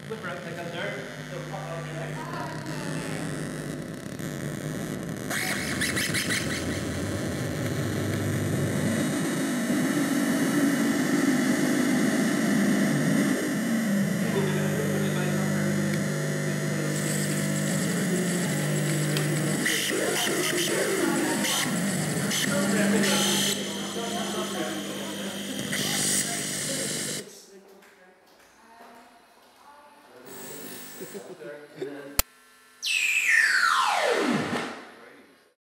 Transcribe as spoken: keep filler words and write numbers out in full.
Flip right like that there. It'll pop out your leg. There, and then